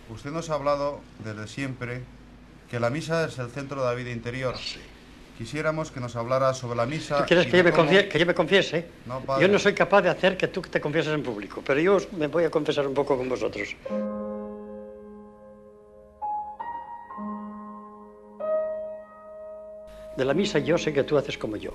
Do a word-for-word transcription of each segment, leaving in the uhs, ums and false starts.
Usted nos ha hablado desde siempre que la misa es el centro de la vida interior. Sí. Quisiéramos que nos hablara sobre la misa. ¿Tú quieres y que yo, de me cómo- confie- que yo me confiese? No, padre. Yo no soy capaz de hacer que tú te confieses en público, pero yo os- me voy a confesar un poco con vosotros. De la misa yo sé que tú haces como yo.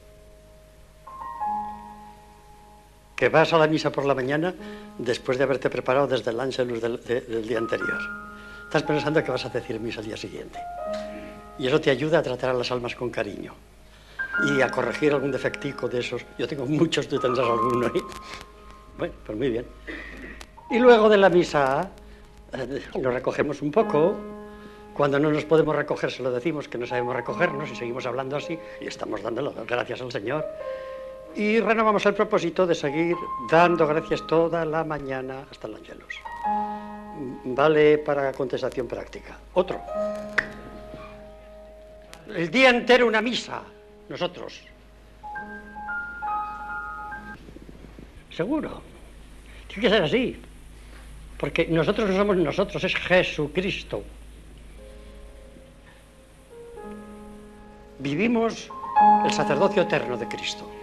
Que vas a la misa por la mañana después de haberte preparado desde el ángelus del, de- del día anterior. Estás pensando que vas a decir misa al día siguiente. Y eso te ayuda a tratar a las almas con cariño. Y a corregir algún defectico de esos. Yo tengo muchos, tú tendrás alguno ahí. Bueno, pues muy bien. Y luego de la misa eh, lo recogemos un poco. Cuando no nos podemos recoger se lo decimos que no sabemos recogernos y seguimos hablando así y estamos dando gracias al Señor. Y renovamos el propósito de seguir dando gracias toda la mañana hasta el ángelus. Vale para contestación práctica. Otro. El día entero una misa. Nosotros. Seguro. Tiene que ser así. Porque nosotros no somos nosotros, es Jesucristo. Vivimos el sacerdocio eterno de Cristo.